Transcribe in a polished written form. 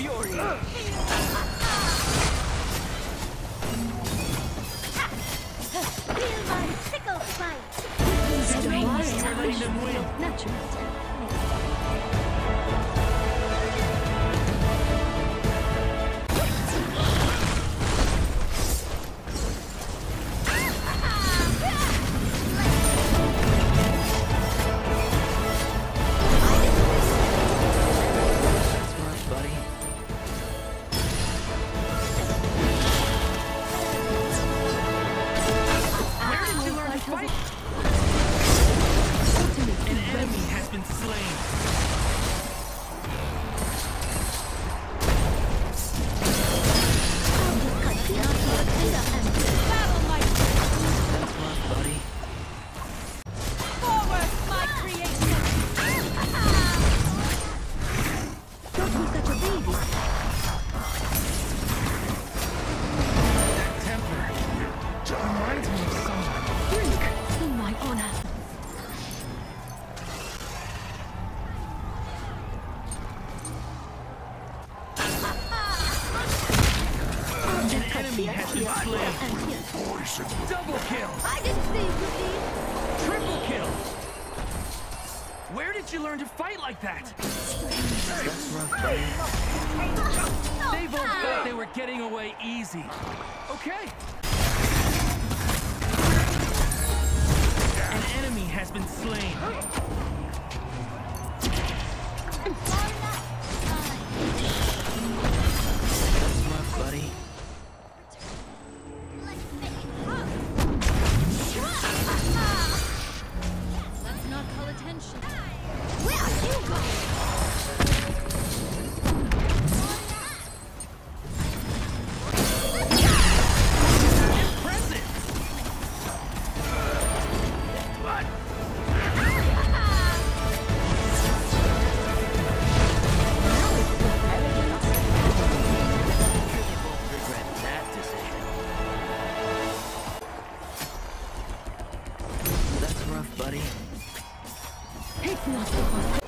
fury. Feel my sickle spite. We're letting them win. Natural. Double kill! I didn't see you, Triple kill! Where did you learn to fight like that? They both thought they were getting away easy. Okay. An enemy has been slain. That's rough, buddy. Let's not call attention. Where are you going? Impressive! What? Regret that decision. That's rough, buddy. It's not the